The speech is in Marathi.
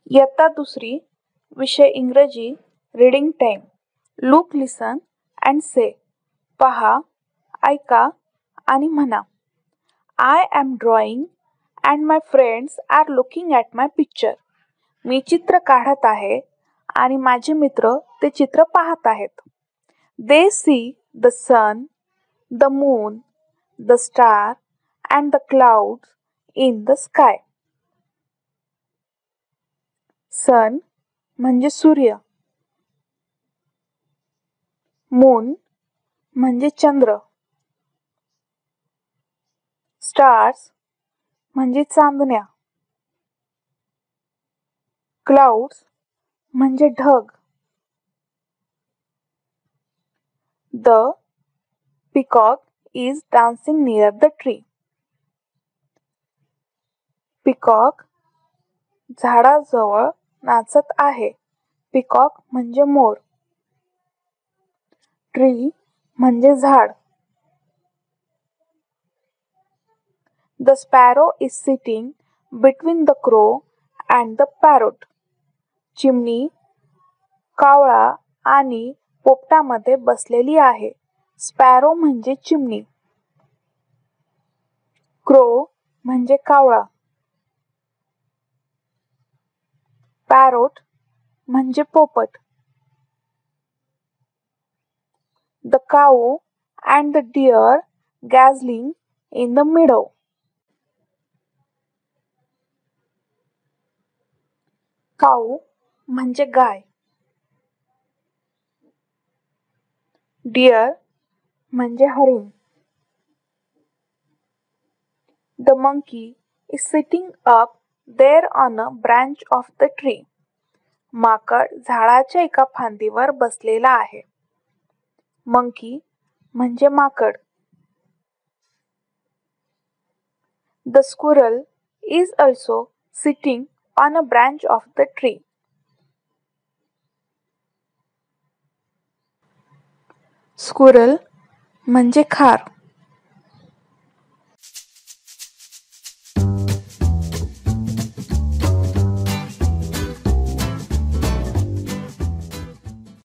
इयत्ता दुसरी, विषय इंग्रजी, reading time. Look, listen and say. पहा, ऐका आणि म्हणा. I am drawing and my friends are looking at my picture. मी चित्र काढत आहे आणि माझे मित्र ते चित्र पाहत आहेत. They see the sun, the moon, the star and the clouds in the sky. Sun म्हणजे सूर्य, मून म्हणजे चंद्र, स्टार्स म्हणजे चांदण्या, क्लाउड्स म्हणजे ढग. The peacock is dancing near the tree. Peacock झाडाजवळ नाचत आहे. पिकॉक म्हणजे मोर. ट्री म्हणजे झाड. The sparrow is sitting between the crow and the parrot. चिमणी कावळा आणि पोपटामध्ये बसलेली आहे. स्पॅरो म्हणजे चिमणी. क्रो म्हणजे कावळा. पॅरोट म्हणजे पोपट. The cow and the deer grazing in the meadow. Cow म्हणजे गाय. डिअर म्हणजे हरिण. The monkey is sitting up there on a branch of the tree. माकड झाडाच्या एका फांदीवर बसलेला आहे. मंकी म्हणजे माकड. The squirrel is also sitting on a branch of the tree. Squirrel म्हणजे खार.